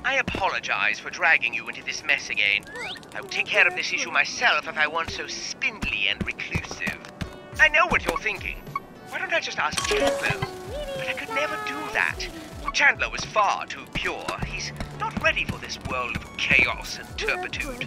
I apologize for dragging you into this mess again. I would take care of this issue myself if I weren't so spindly and reclusive. I know what you're thinking. Why don't I just ask Chandler? But I could never do that. Chandler was far too pure. He's not ready for this world of chaos and turpitude.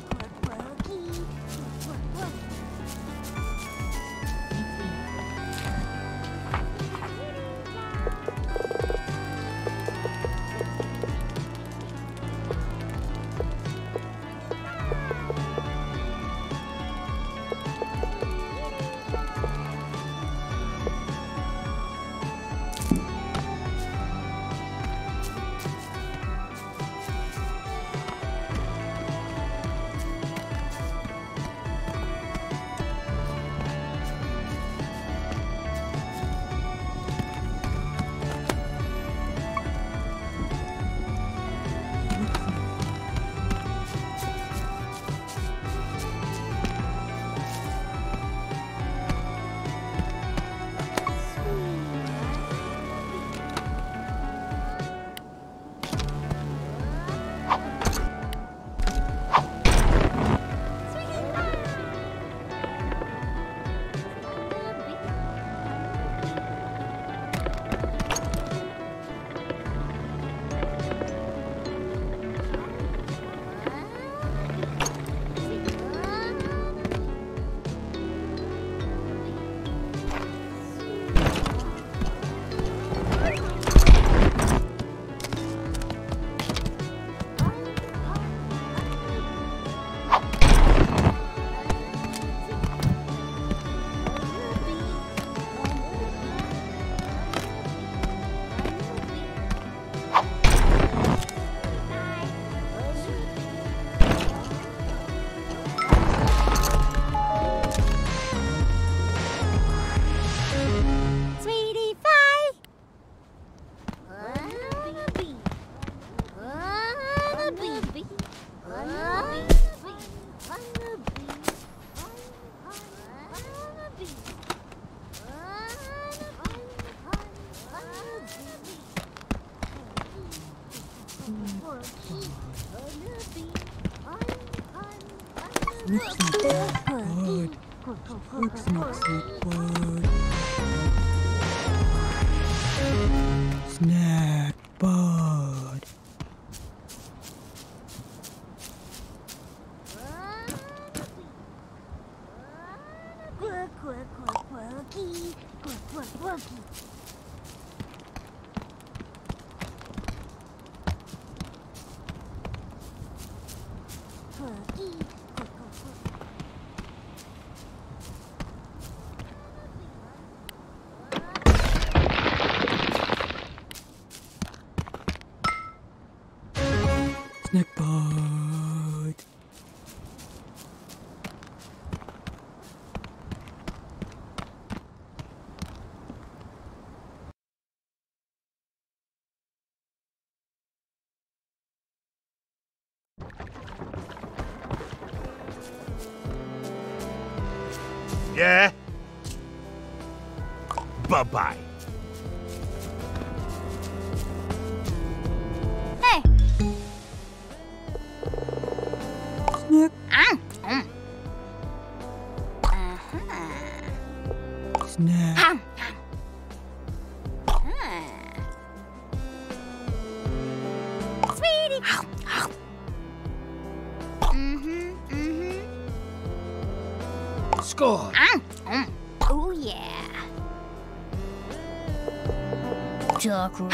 Snack bud. Snack bud. Yeah? Bye-bye. Hey. Snack. Snack. Sweetie. Score. Oh yeah. Chocolate.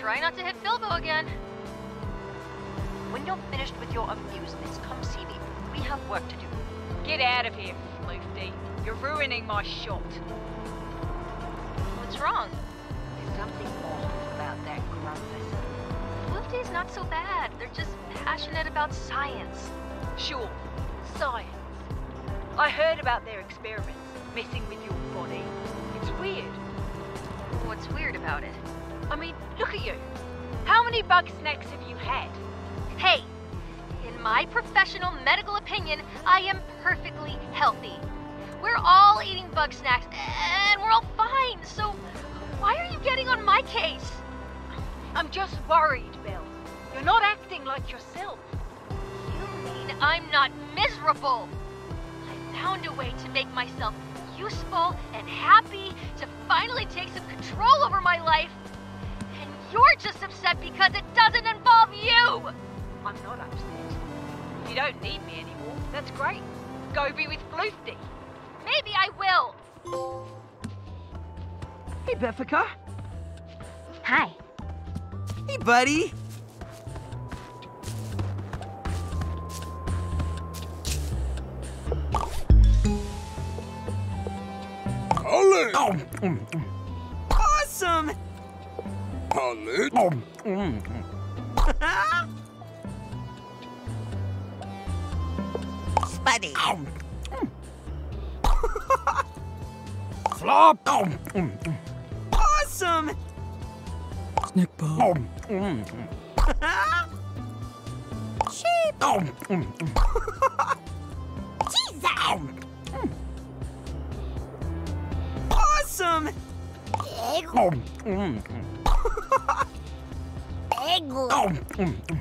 Try not to hit Bilbo again. When you're finished with your amusements, come see me. We have work to do. Get out of here, Floofty. You're ruining my shot. What's wrong? There's something off about that Grumpus. Floofty's not so bad. They're just passionate about science. Sure, science. I heard about their experiments, messing with your body. It's weird. What's weird about it? I mean, look at you. How many Bugsnax have you had? Hey, in my professional medical opinion, I am perfectly healthy. We're all eating Bugsnax, and we're all fine, so why are you getting on my case? I'm just worried, Bill. You're not acting like yourself. You mean I'm not miserable? I found a way to make myself useful and happy, to finally take some control over my life. And you're just upset because it doesn't involve you! I'm not upset. If you don't need me anymore, that's great. Go be with Floofty. Maybe I will. Hey, Beffica. Hi. Hey, buddy. Ollie! Awesome! Ollie! Buddy. Flop! Awesome! Snack ball. Sheep. Jesus! Awesome! Egg.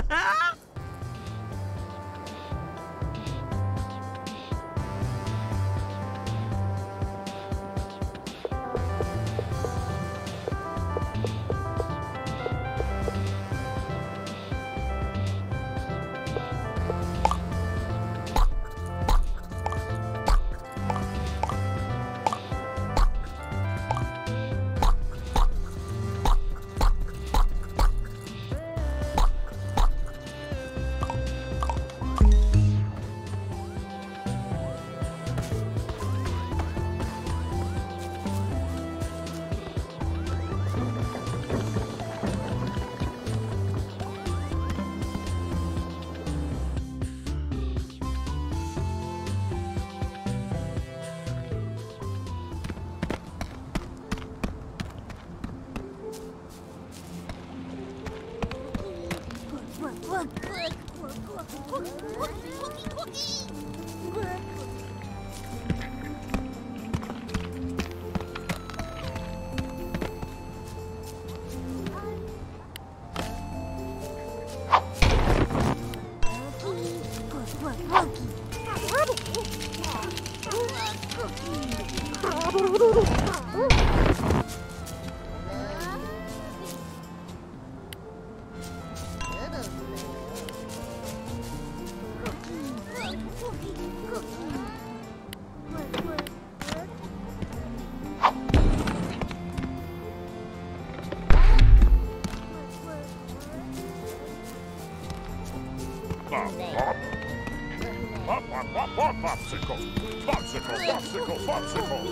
Popsicle! Popsicle! Popsicle! Popsicle!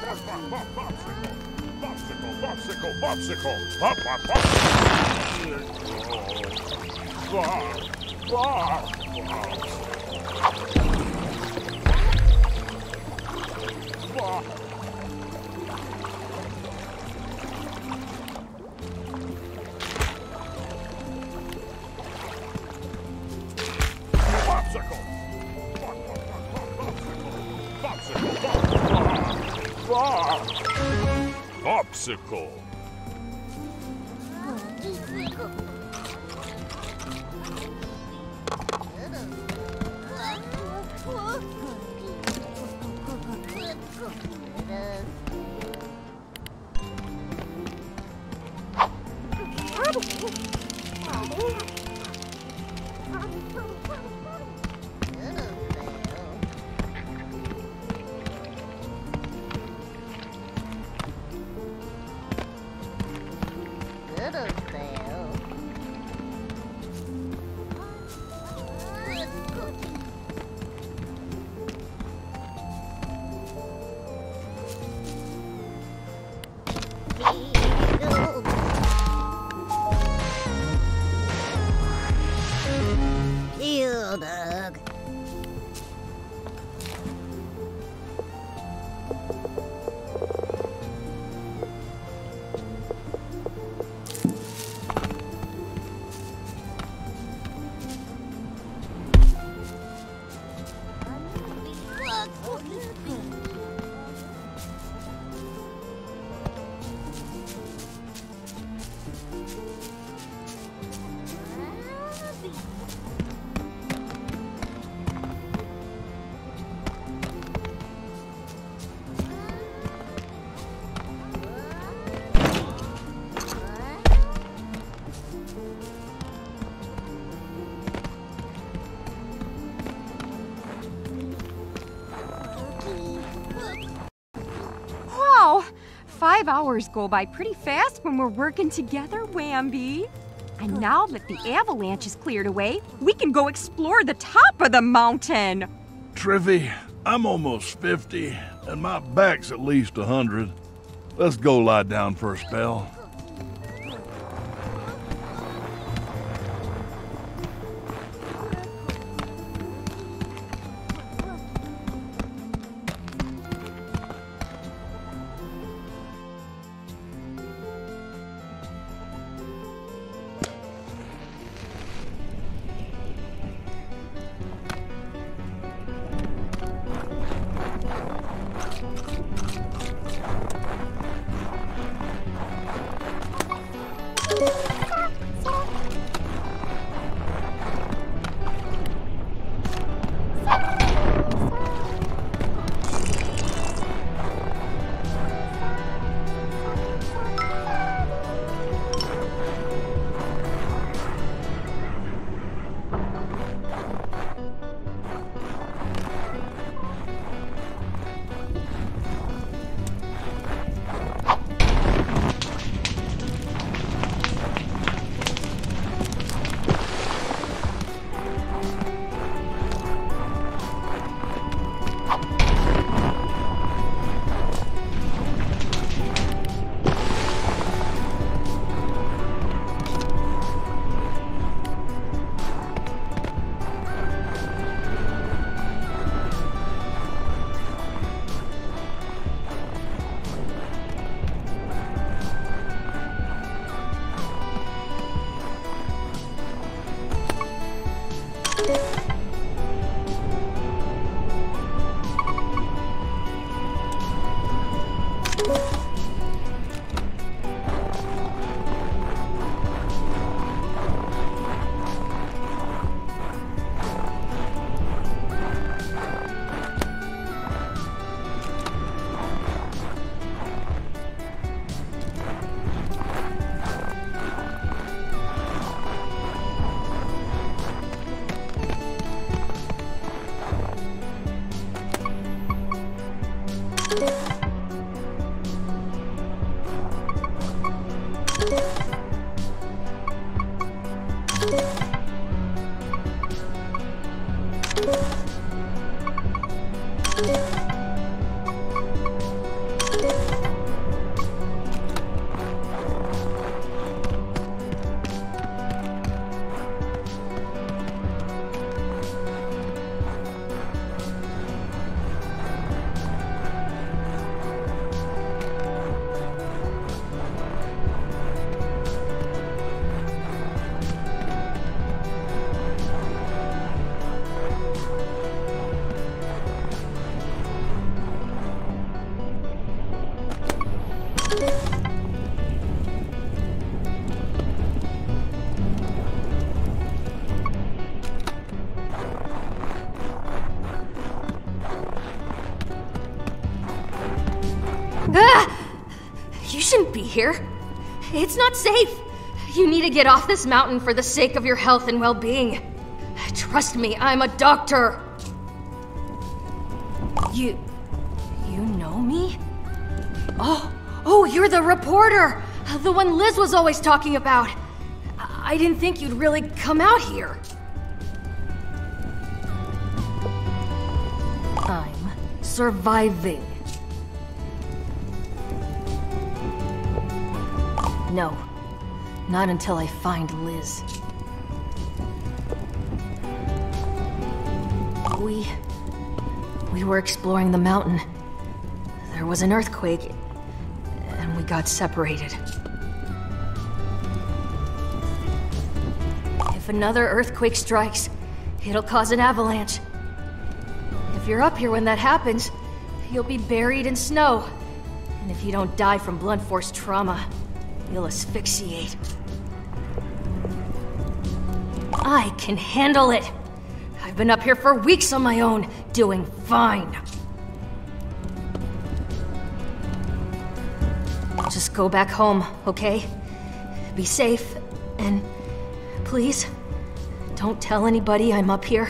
Popsicle! Popsicle! Popsicle! Pop! Pop! Pop! Popsicle. Little bit. 5 hours go by pretty fast when we're working together, Wambi. And now that the avalanche is cleared away, we can go explore the top of the mountain. Triffy, I'm almost 50, and my back's at least 100. Let's go lie down for a spell. You shouldn't be here. It's not safe. You need to get off this mountain for the sake of your health and well-being. Trust me, I'm a doctor. You know me? Oh, you're the reporter. The one Liz was always talking about. I didn't think you'd really come out here. I'm surviving. No, not until I find Liz. We were exploring the mountain. There was an earthquake, and we got separated. If another earthquake strikes, it'll cause an avalanche. If you're up here when that happens, you'll be buried in snow. And if you don't die from blunt force trauma, you'll asphyxiate. I can handle it. I've been up here for weeks on my own, doing fine. Just go back home, okay? Be safe, and please, don't tell anybody I'm up here.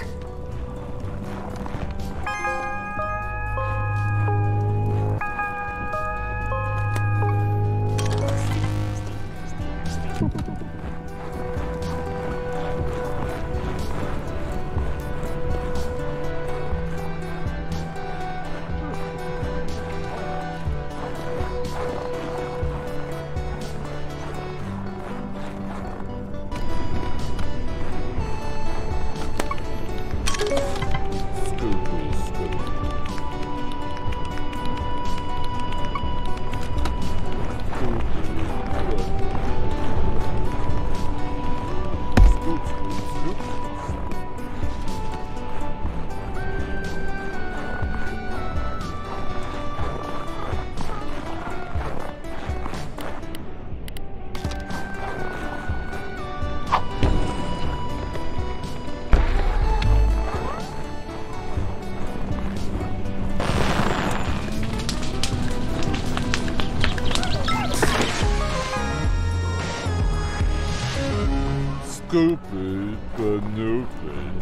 Stupid, but stupid.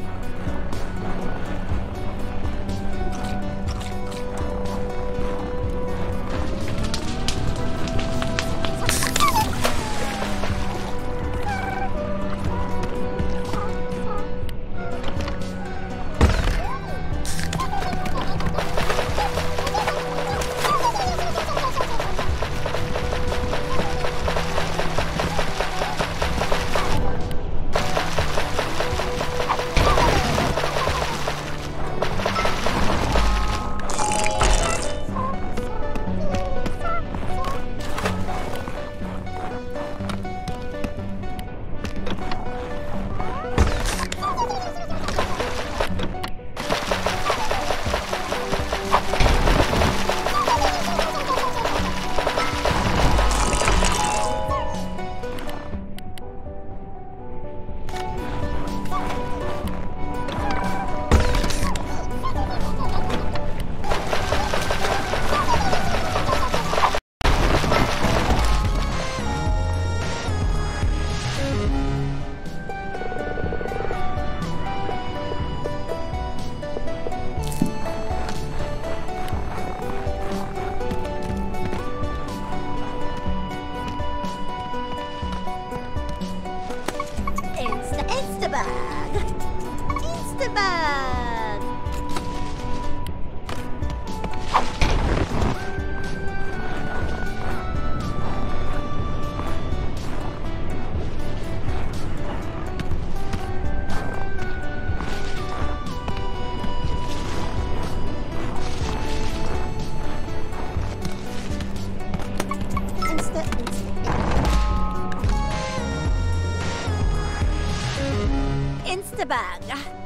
Instabag.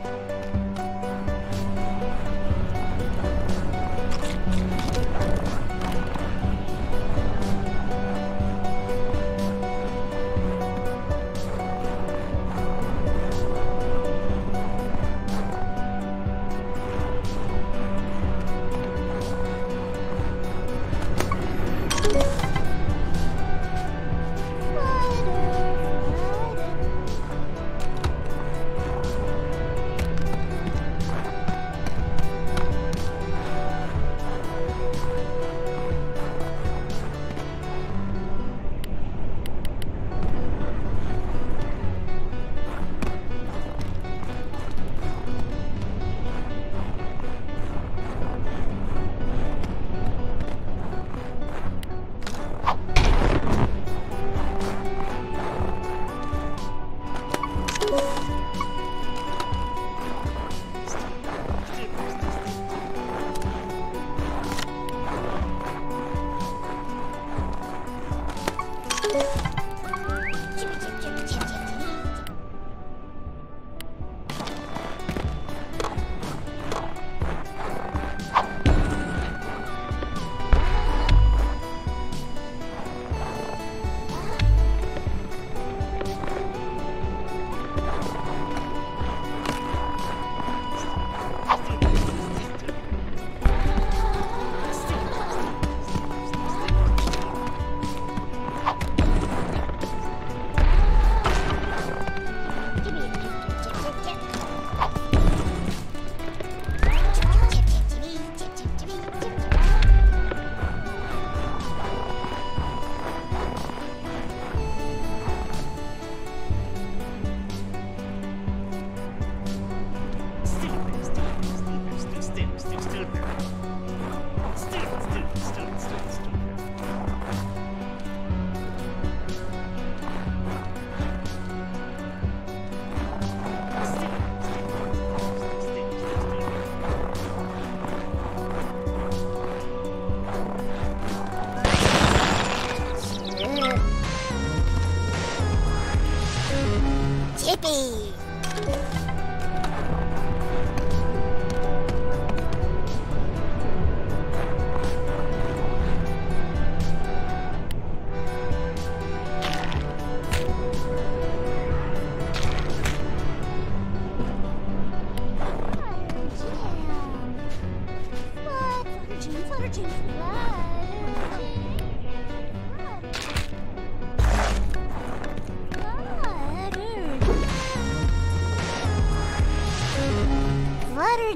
Yippee!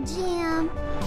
jam.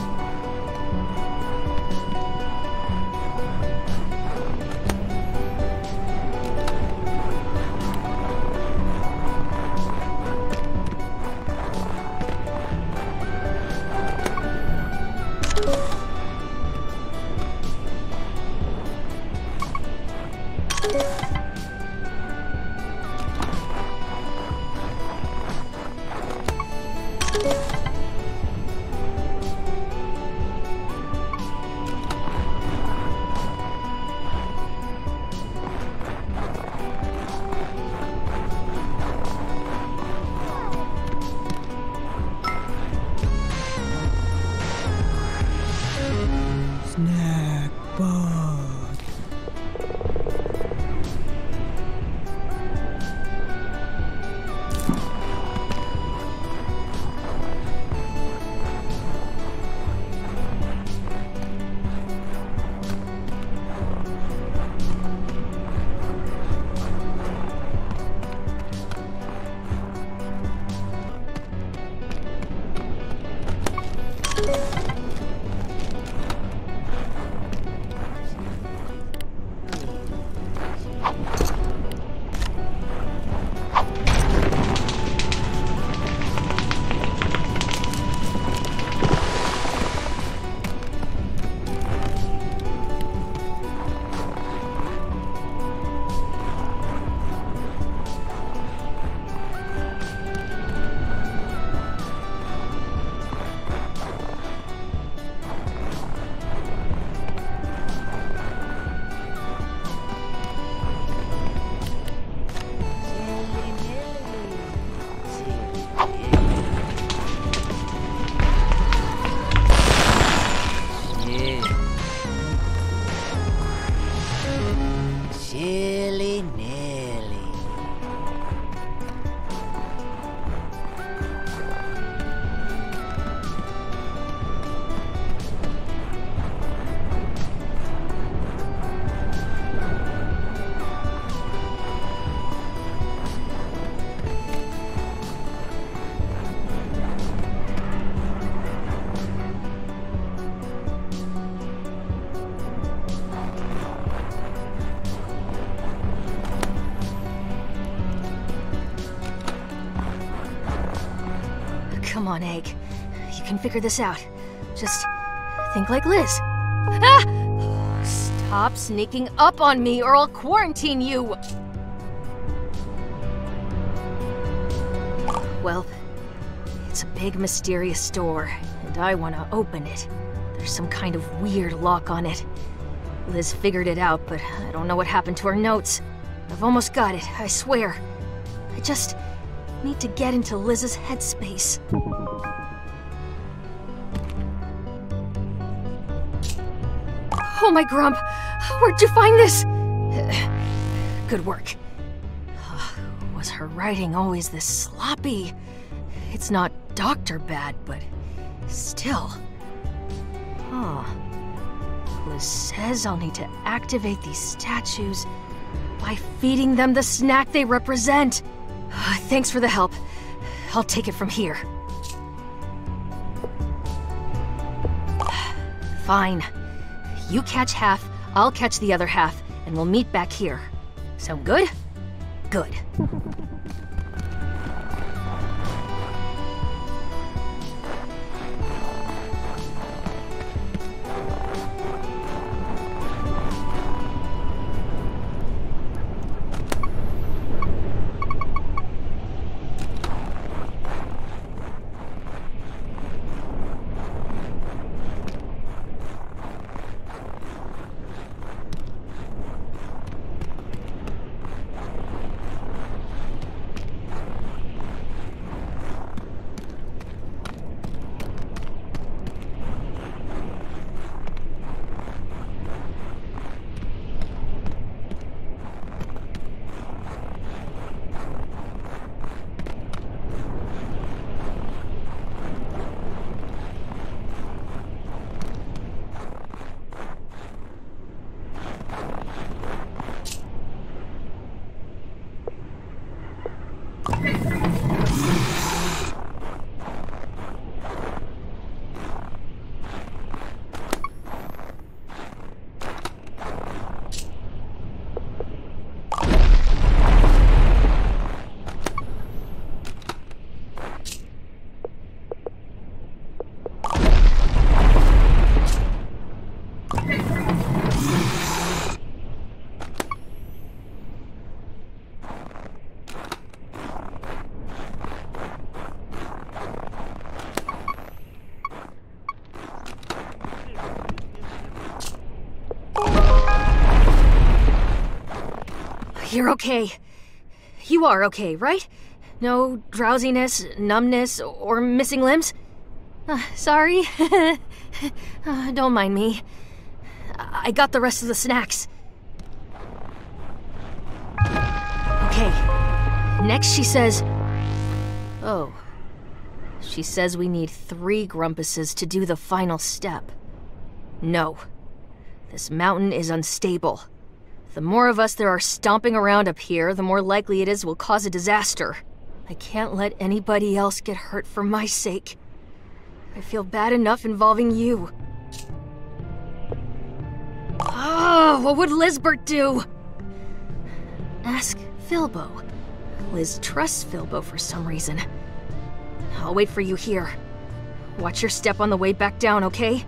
Snack bug. Silly Nelly. Come on, Egg. You can figure this out. Just think like Liz. Ah! Stop sneaking up on me or I'll quarantine you! Well, it's a big mysterious door, and I want to open it. There's some kind of weird lock on it. Liz figured it out, but I don't know what happened to her notes. I've almost got it, I swear. I just need to get into Liz's headspace. Oh my Grump! Where'd you find this? Good work. Was her writing always this sloppy? It's not doctor bad, but still. Huh. Liz says I'll need to activate these statues by feeding them the snack they represent. Thanks for the help. I'll take it from here. Fine. You catch half, I'll catch the other half, and we'll meet back here. Sound good? Good. You're okay. You are okay, right? No drowsiness, numbness, or missing limbs? Sorry. Don't mind me. I got the rest of the snacks. Okay. Next she says... Oh. She says we need 3 Grumpuses to do the final step. No. This mountain is unstable. The more of us there are stomping around up here, the more likely it is we'll cause a disaster. I can't let anybody else get hurt for my sake. I feel bad enough involving you. Oh, what would Lizbert do? Ask Filbo. Liz trusts Filbo for some reason. I'll wait for you here. Watch your step on the way back down, okay?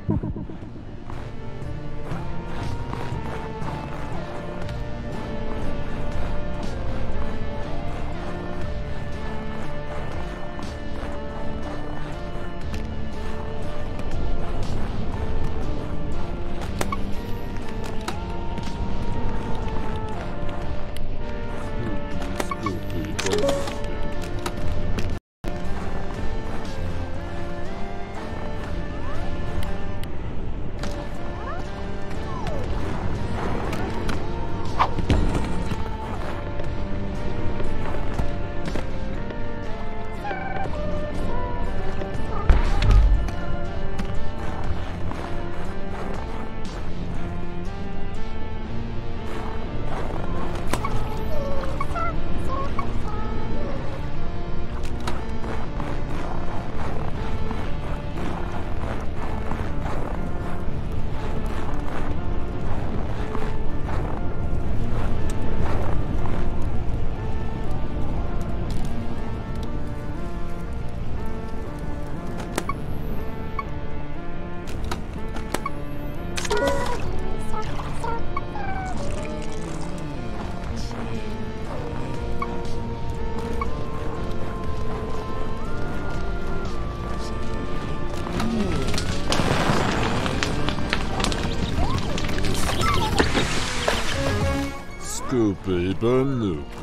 Scoopy Banoop.